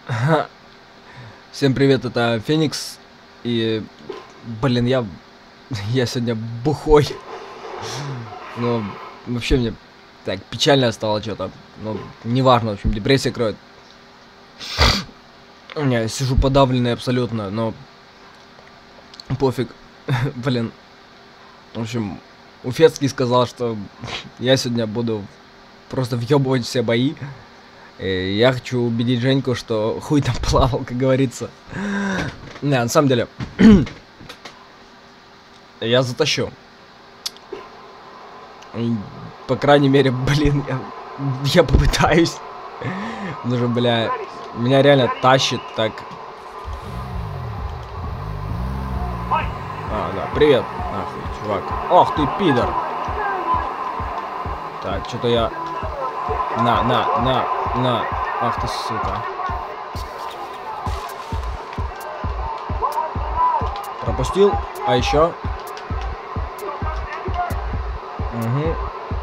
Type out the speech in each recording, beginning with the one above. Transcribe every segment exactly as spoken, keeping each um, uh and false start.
Всем привет, это Феникс. И, блин, я, я сегодня бухой. Но вообще мне так печально стало что-то. Ну, неважно, в общем, депрессия кроет. Я сижу подавленный абсолютно, но пофиг. Блин. В общем, Уфецкий сказал, что я сегодня буду просто въебывать все бои. И я хочу убедить Женьку, что хуй там плавал, как говорится. Не, на самом деле, я затащу. И, по крайней мере, блин, я, я попытаюсь. Даже, бля, меня реально тащит так. А, да, привет, нахуй, чувак. Ох ты, пидор. Так, что-то я... На, на, на, на. Ах ты, сука. Пропустил, а еще. Угу.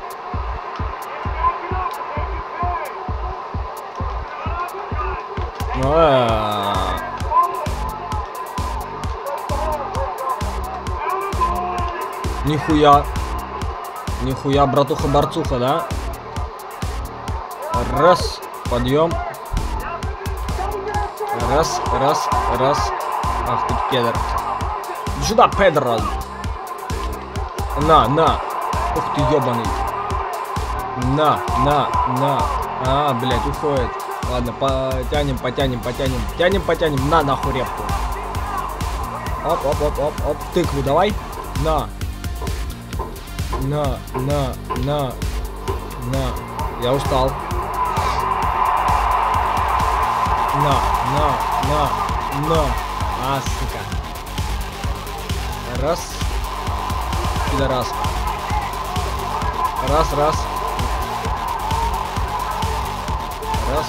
А-а-а. Нихуя. Нихуя, братуха-борцуха, да? Раз, подъем. Раз, раз, раз. Ах ты, педор. Сюда, педор. На, на. Ух ты, ебаный. На, на, на. А, блядь, уходит. Ладно, потянем, потянем, потянем. Тянем, потянем. На, нахуй репку. Оп, оп, оп, оп, оп. Тыкву давай. На. На, на, на. На. Я устал. На, на, на, на. А, сука. Раз. Пидорас. Раз, раз. Раз.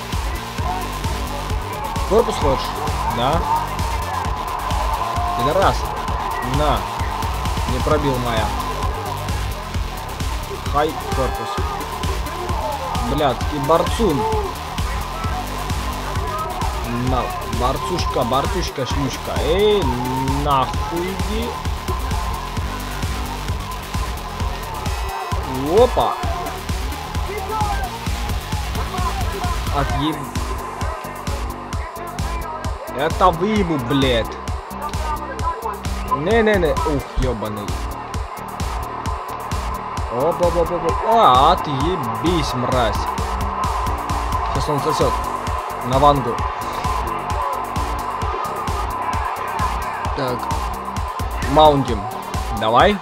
Корпус хочешь? Да. Пидорас. На. Не пробил моя. Хай, корпус. Блядский борцун. На, борцушка, борцушка, шлюшка. Эй, нахуй иди. Опа. Отъеб... Это выебу, блядь. Не-не-не. Ух, ёбаный. Оп-оп-оп-оп. А, отъебись, мразь. Сейчас он сосет. На вангу. Так. Маунтим. Давай.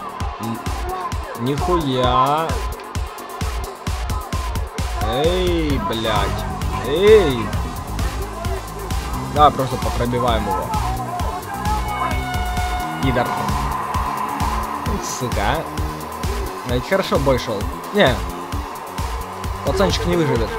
Нихуя. Эй, блядь. Эй. Да, просто попробиваем его. Пидор. Сука. Ведь хорошо бой шел. Не. Пацанчик не выживет.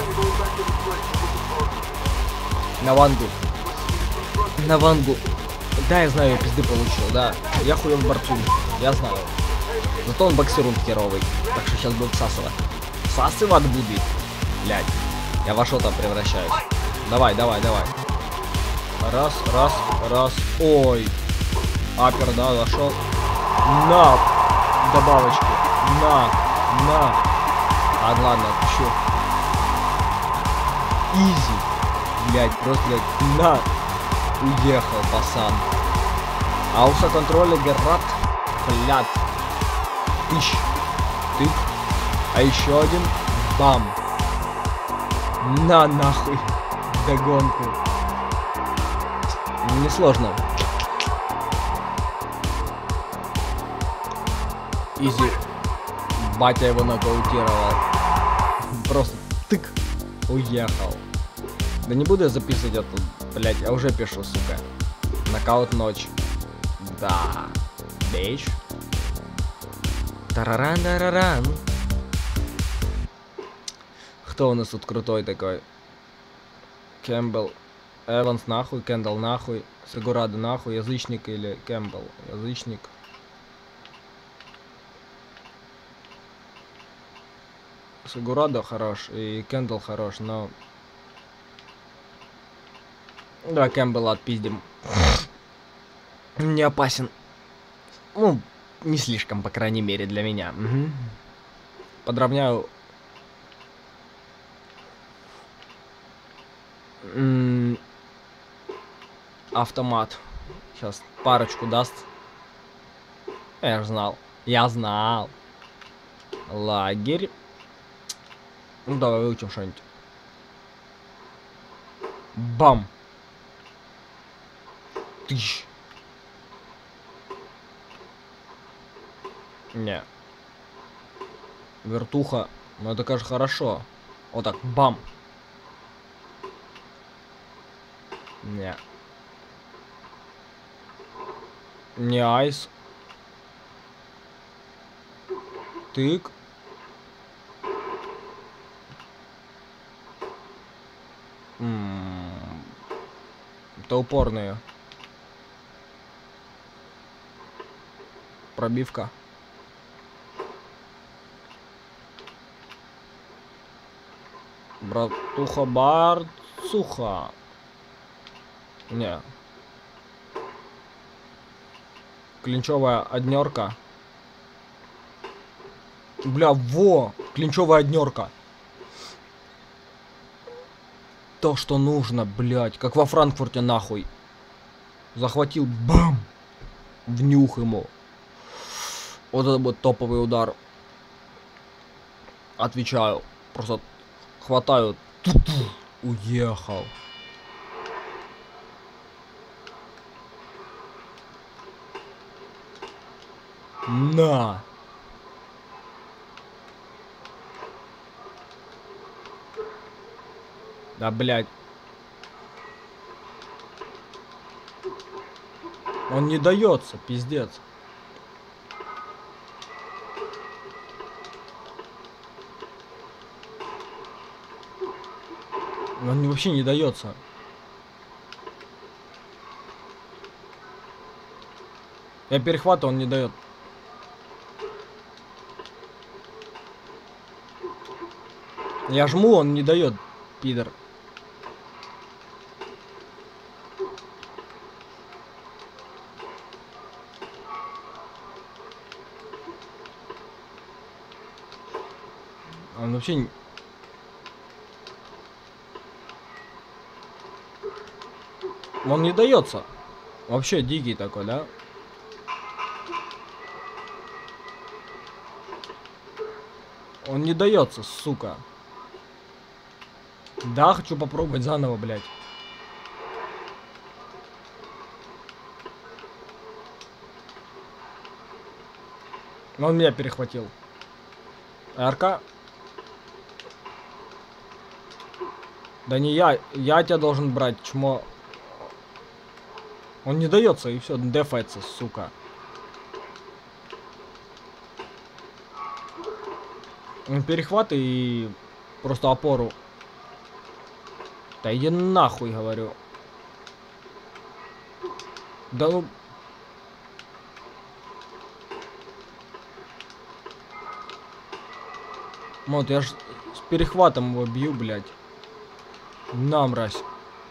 На вангу. На вангу. Да, я знаю, я пизды получил, да. Я хуёв борцун. Я знаю. Зато он боксирует херовый. Так что сейчас будет всасывать. Всасывать будет. Блядь. Я во что-то превращаюсь. Давай, давай, давай. Раз, раз, раз. Ой. Апер, да, зашел. На. Добавочки. На. На. Ладно, ладно, отпущу. Изи. Блядь, просто, блядь. На. Уехал, пацан. Ауса контроля герат. Блядь. Тыщ. Тык. А еще один. Бам. На нахуй. Догонку. Несложно. Изи. Батя его нокаутировал. Просто тык. Уехал. Да не буду я записывать это. Блять, я уже пишу, сука. Нокаут ночь. Да. Бейдж. Тараран-тараран. Кто у нас тут крутой такой? Кэмпбелл. Эванс нахуй, Кендалл нахуй. Сегурадо нахуй. Язычник или Кэмпбелл? Язычник. Сегурадо хорош и Кендалл хорош, но Давай Кэмпбелла отпиздим. Не опасен. Ну, не слишком, по крайней мере, для меня. Угу. Подровняю. М-м- автомат. Сейчас парочку даст. Я же знал. Я знал. Лагерь. Ну, давай выучим что-нибудь. Бам. Тыщ. Не. Вертуха. Ну, это, конечно, хорошо. Вот так. Бам. Не. Не айс. Тык. М-м-м. Это упорные. Пробивка. Братуха Барцуха. Не. Клинчевая однерка. Бля, во! Клинчевая однерка. То, что нужно, блядь. Как во Франкфурте, нахуй. Захватил, бам! Внюх ему. Вот это будет топовый удар. Отвечаю. Просто хватаю. Уехал. На! Да, блядь. Он не дается, пиздец. Он вообще не дается. Я перехватываю, он не дает. Я жму, он не дает, пидор. Он вообще не... Он не дается. Вообще дикий такой, да? Он не дается, сука. Да, хочу попробовать заново, блядь. Но он меня перехватил. АРК. Да не я, я тебя должен брать, чмо. Он не дается, и все, дефается, сука. Перехват и просто опору. Да иди нахуй, говорю. Да ну... Вот, я ж с перехватом его бью, блядь. На, мразь.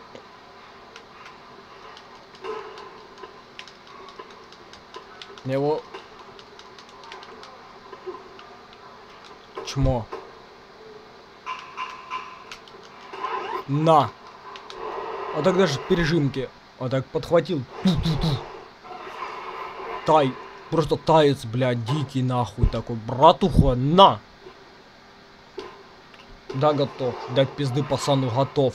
Его... Чмо. На. А так даже пережимки. А так подхватил. Тай. Просто таец, блядь, дикий нахуй такой. Братуха, на. Да, готов. Дать пизды пацану, готов.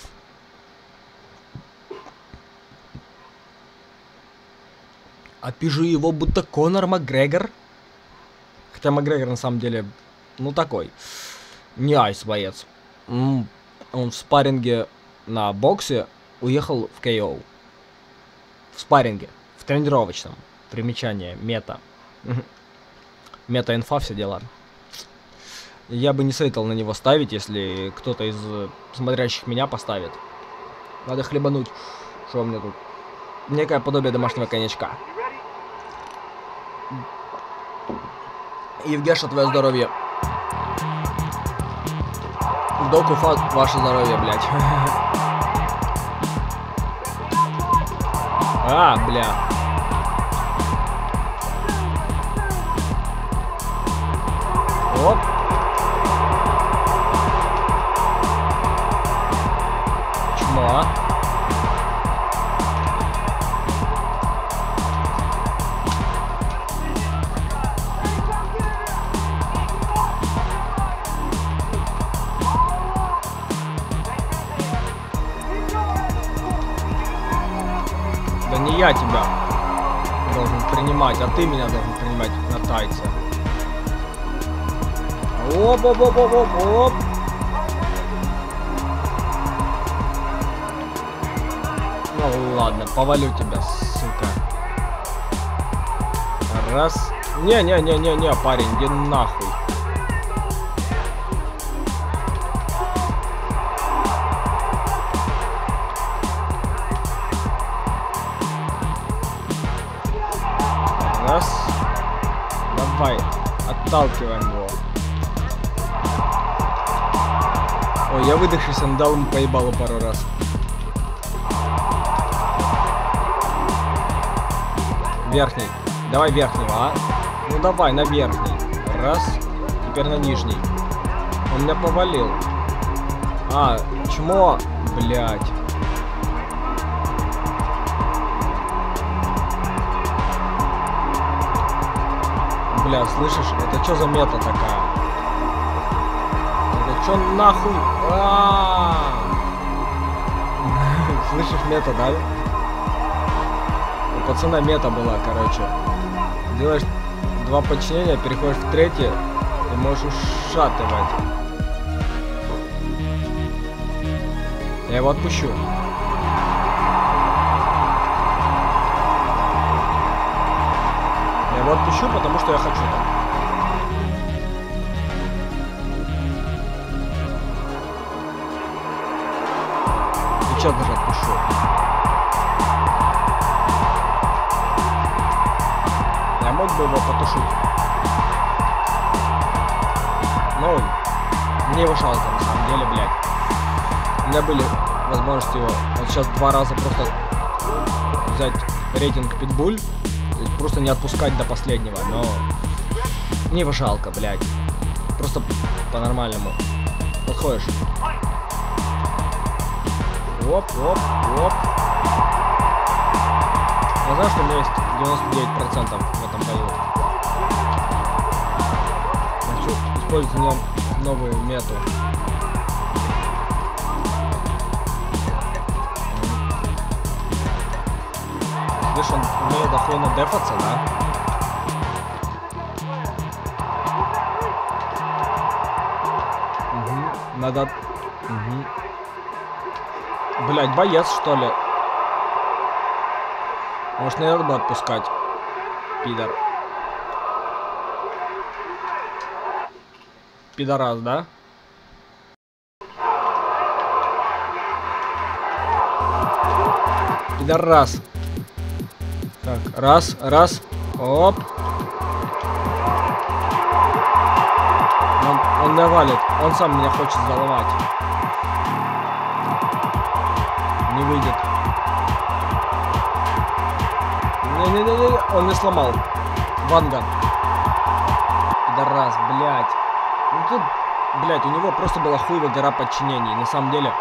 Отпижу его, будто Конор Макгрегор. Хотя Макгрегор на самом деле, ну такой. Не айс боец. Он в спарринге на боксе уехал в кей о. В спарринге. В тренировочном. Примечание. Мета. Мета-инфа, все дела. Я бы не советовал на него ставить, если кто-то из смотрящих меня поставит. Надо хлебануть. Что у меня тут? Некое подобие домашнего коньячка. Евгеша, твое здоровье. Док Уфа, ваше здоровье, блядь. А, бля. Оп. Чмо. Да не я тебя должен принимать, а ты меня должен принимать на тайце. Оп-оп-оп-оп-оп-оп. Ну ладно, повалю тебя, сука. Раз. Не-не-не-не-не, парень, иди нахуй. Раз. Давай, отталкиваем его. Ой, я выдохшись, он дал ему поебалу пару раз. Верхний. Давай верхнего, а? Ну давай, на верхний. Раз. Теперь на нижний. Он меня повалил. А, чмо, блядь. Бля, слышишь, это что за мета такая? Это что нахуй? Слышишь, мета, да? У пацана мета была, короче. Делаешь два подчинения, переходишь в третье и можешь ушатывать. Я его отпущу. Я его отпущу, потому что я хочу так. И сейчас даже отпущу. Я мог бы его потушить. Но мне его жалко, на самом деле, блядь. У меня были возможности его вот сейчас два раза просто взять рейтинг питбуль. Просто не отпускать до последнего, но мне его жалко, блядь. Просто по-нормальному. Подходишь. Оп, оп, оп. Я знаю, что у меня есть девяносто девять процентов в этом бою. Хочу использовать в нем новую мету. Видишь, он умеет охуенно дефаться, да? Угу. Надо... Угу. Блять, боец, что ли? Может, не надо бы отпускать? Пидор. Пидорас, да? Пидорас. Так, раз, раз, оп. Он, он навалит, он сам меня хочет заломать. Не выйдет. Не-не-не-не, он не сломал. Ванга. Пидорас, блядь. Ну тут, блядь, у него просто была хуевая гора подчинений. На самом деле.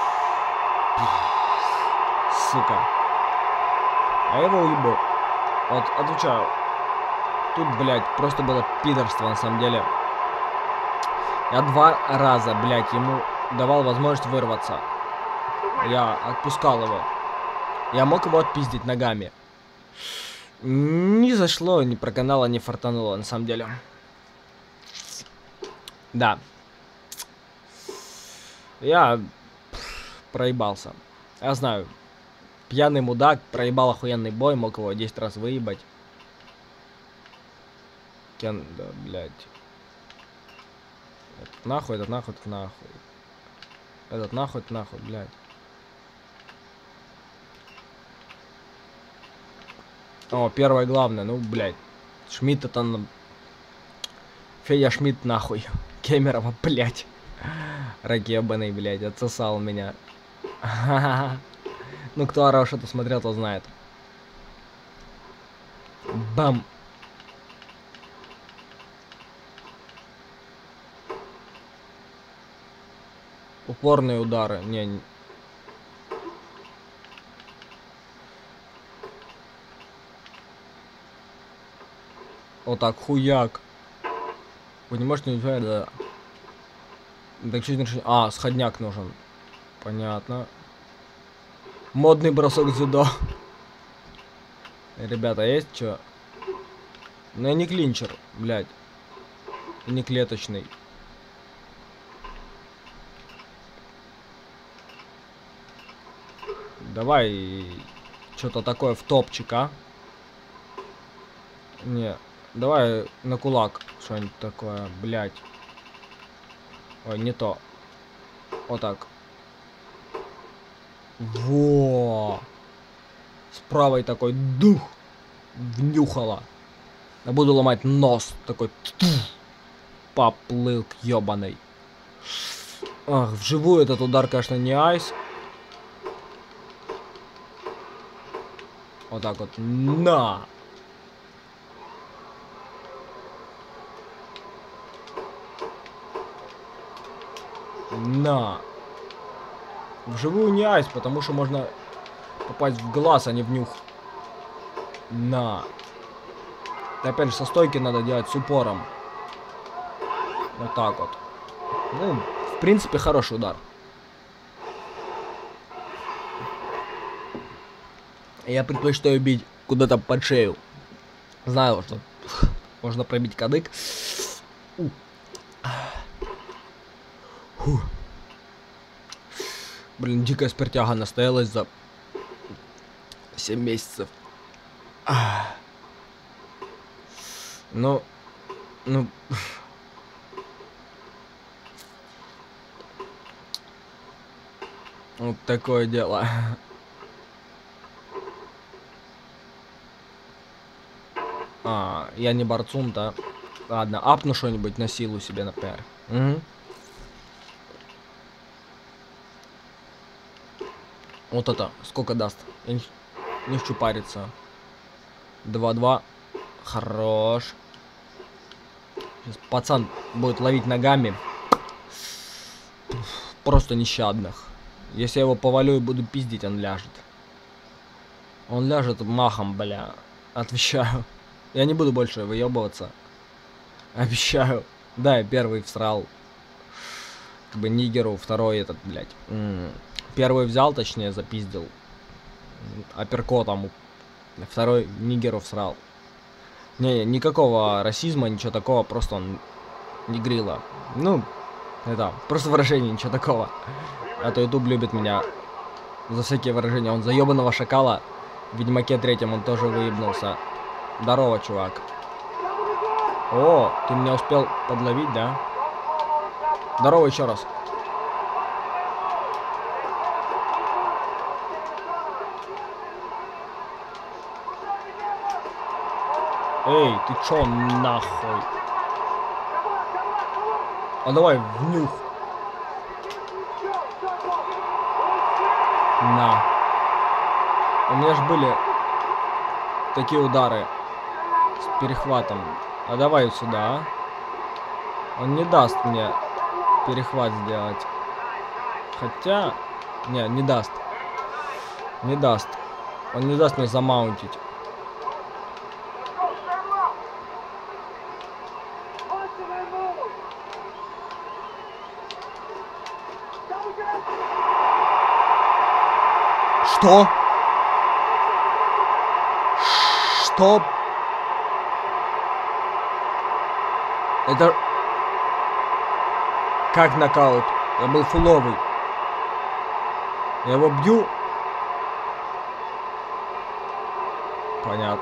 Сука. А я его уебу. Вот, отвечаю. Тут, блядь, просто было пидорство, на самом деле. Я два раза, блядь, ему давал возможность вырваться. Я отпускал его. Я мог его отпиздить ногами. Не зашло, не проканало, не фартануло, на самом деле. Да. Я проебался. Я знаю. Пьяный мудак, проебал охуенный бой, мог его десять раз выебать. Кен, да, блядь. Этот нахуй, этот нахуй, этот нахуй. Этот нахуй, этот нахуй, блядь. О, первое главное, ну, блядь. Шмидт там... Федя Шмидт, нахуй. Кемерова, блядь. Ракебаный, блядь, отсосал меня. Ну, кто орал, что-то смотрел, то знает. Бам. Упорные удары. Не, не. Вот так, хуяк. Вы не можете не знать, да. Так чуть не... А, сходняк нужен. Понятно. Модный бросок дзюдо. Ребята, есть что? Ну я не клинчер, блядь. Не клеточный. Давай что-то такое в топчик, а? Не, давай на кулак что-нибудь такое, блядь. Ой, не то. Вот так. Во! С правой такой дух внюхала. Я буду ломать нос. Такой поплыл к ёбаной. Ах, вживую этот удар, конечно, не айс. Вот так вот. На! На! Вживую не айс, потому что можно попасть в глаз, а не в нюх. На! И опять же, со стойки надо делать с упором. Вот так вот. Ну, в принципе, хороший удар. Я предпочитаю бить куда-то под шею. Знаю, что можно пробить кадык. Фу. Блин, дикая спиртяга настоялась за семь месяцев. Ну, ну... Вот такое дело. А, я не борцун, да? Ладно, апну что-нибудь на силу себе, например. Угу. Вот это, сколько даст? Я не, не хочу париться. два-два. Хорош. Сейчас пацан будет ловить ногами. Просто нещадных. Если я его повалю и буду пиздить, он ляжет. Он ляжет махом, бля. Отвечаю. Я не буду больше выебываться. Обещаю. Да, я первый всрал. Как бы нигеру, второй этот, блядь. М-м. Первый взял, точнее, запиздил. Апперкотом. Второй нигеру всрал. Не, никакого расизма, ничего такого, просто он нигрила. Ну, это, просто выражение, ничего такого. А то YouTube любит меня за всякие выражения. Он за ебаного шакала. В Ведьмаке третьем он тоже выебнулся. Здорово, чувак. О, ты меня успел подловить, да? Здорово еще раз. Эй, ты чё нахуй? А давай внюх. На. У меня же были такие удары с перехватом. А давай сюда. Он не даст мне перехват сделать. Хотя... Не, не даст. Не даст. Он не даст мне замаунтить. Что? Что? Это... Как нокаут? Я был фуловый. Я его бью. Понятно.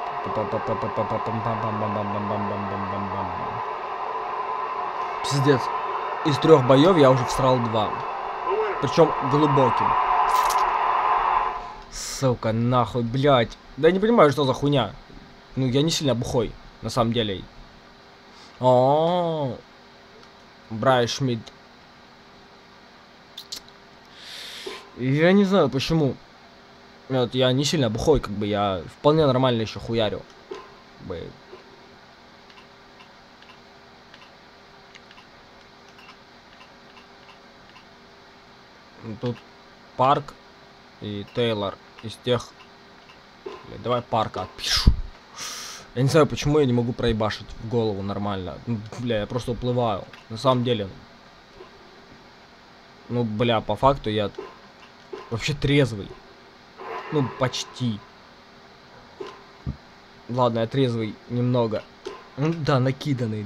Пиздец. Из трех боев я уже всрал два. Причем глубоким. Сука, нахуй, блядь. Да я не понимаю, что за хуйня. Ну, я не сильно бухой, на самом деле. О, Брайан Шмидт. Я не знаю, почему. Вот я не сильно бухой, как бы я вполне нормально еще хуярю. Как бы. Тут Парк и Тейлор из тех... Бля, давай Парка отпишу. Я не знаю, почему я не могу проебашить в голову нормально. Ну, бля, я просто уплываю. На самом деле... Ну, бля, по факту я вообще трезвый. Ну, почти. Ладно, я трезвый немного. Ну, да, накиданный.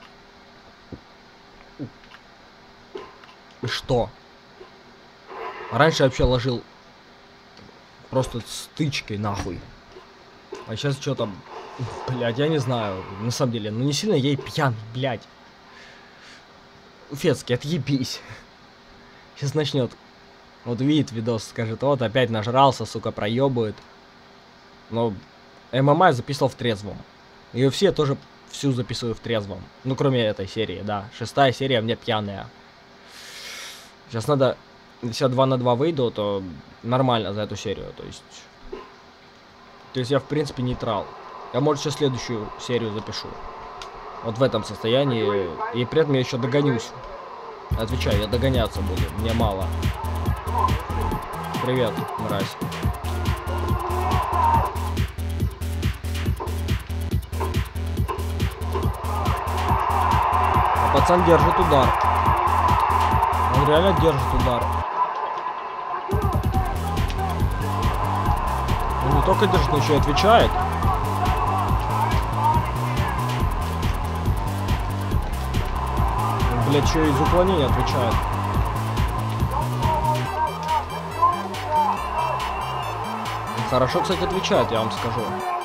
И что? Раньше я вообще ложил просто стычкой нахуй. А сейчас что там? Блядь, я не знаю. На самом деле, ну не сильно я и пьян, блядь. Уфецкий, отъебись. Сейчас начнет. Вот видит видос, скажет, вот опять нажрался, сука, проебывает. Но ММА я записывал в трезвом. И все тоже всю записываю в трезвом. Ну, кроме этой серии, да. Шестая серия мне пьяная. Сейчас надо... Если я два на два выйду, то нормально за эту серию. То есть... То есть я, в принципе, нейтрал. Я, может, сейчас следующую серию запишу. Вот в этом состоянии. И при этом я еще догонюсь. Отвечаю, я догоняться буду. Мне мало. Привет, мразь. А пацан держит удар. Он реально держит удар. Он не только держит, но еще и отвечает. Он, блядь, еще и из уклонения отвечает. Он хорошо, кстати, отвечает, я вам скажу.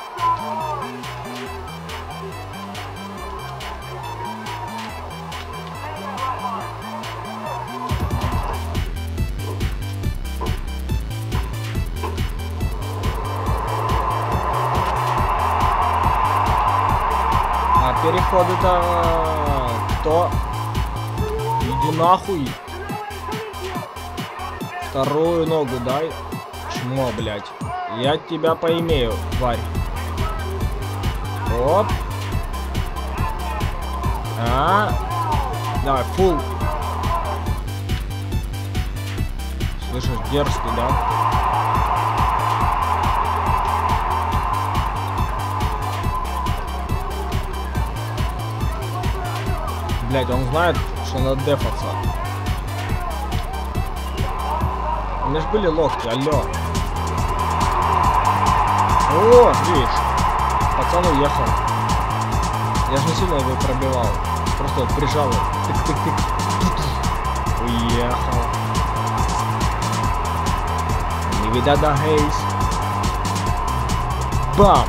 Переходы-то кто? Иди нахуй. Вторую ногу дай. Чмо, блядь. Я тебя поимею, тварь. Оп. А. Давай, фул. Слышишь, дерзкий, да? Блять, он знает, что надо дефаться. У меня ж были локти, алло. О, видишь, пацан уехал. Я же не сильно его пробивал. Просто вот прижал его. Тык-тык-тык. Уехал. Не видать да гейс. Бам!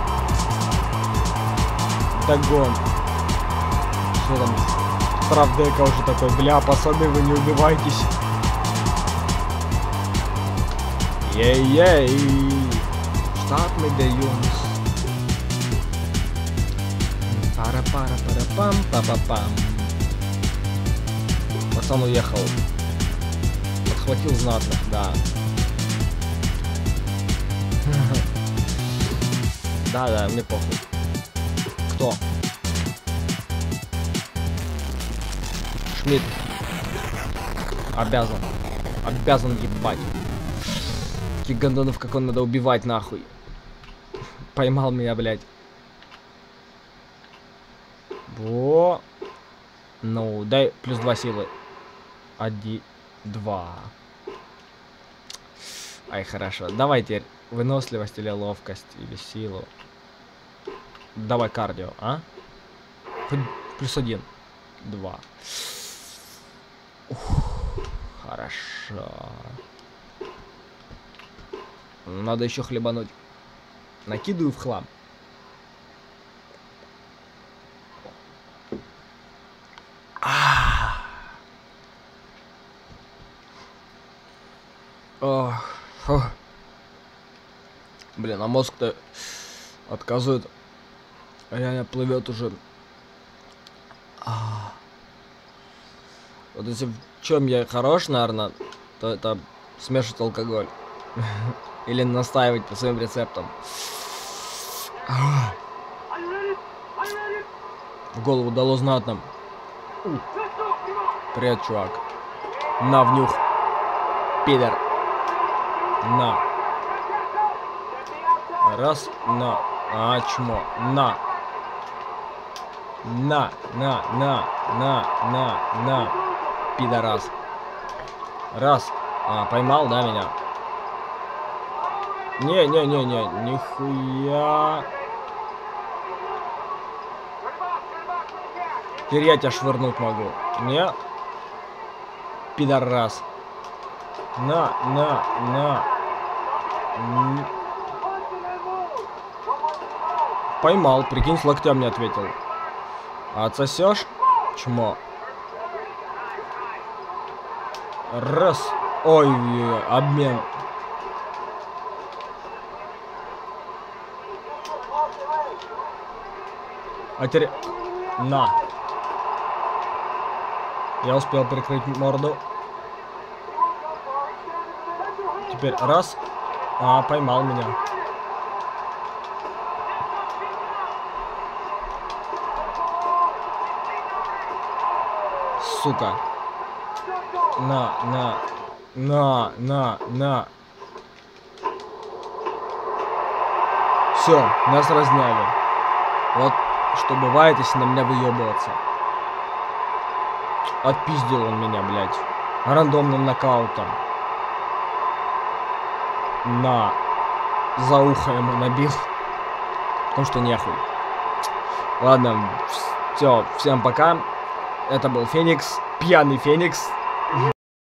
Догон. Что там? Правдека уже такой, бля, пацаны, вы не убивайтесь. Ей-ей. Штат мы даем. Пара-пара-пара-пам-па-па-пам. Пацан уехал. Подхватил знатных, да. Да-да, мне похуй. Кто? Шмидт. Обязан. Обязан ебать. Таких гандонов, как он, надо убивать нахуй. Поймал меня, блядь. Во. Ну, дай плюс два силы. Один, два. Ай, хорошо. Давай теперь выносливость или ловкость, или силу. Давай кардио, а? Хоть плюс один. Два. Ух, хорошо. Надо еще хлебануть. Накидываю в хлам. А -а -а. Блин, а мозг-то отказывает. Реально плывет уже. А Вот если в чем я хорош, наверное, то это смешивать алкоголь. Или настаивать по своим рецептам. В голову дало знатно. Привет, чувак. На, внюх. Пидор. На. Раз, на. А, чмо. На. На, на, на, на, на, на. Пидорас. Раз. А, поймал, да, меня? Не-не-не-не, нихуя. Теперь я тебя швырнуть могу. Не. Пидорас. На, на, на. Н... Поймал, прикинь, с локтем не ответил. Отсосешь? Чмо. Раз. Ой, обмен. А теперь... На. Я успел прикрыть морду. Теперь раз. А, поймал меня. Сука. На, на, на, на, на. Все, нас разняли. Вот что бывает, если на меня выебываться. Отпиздил он меня, блядь. Рандомным нокаутом. На. За ухо ему набил. Потому что нехуй. Ладно, все, всем пока. Это был Феникс. Пьяный Феникс.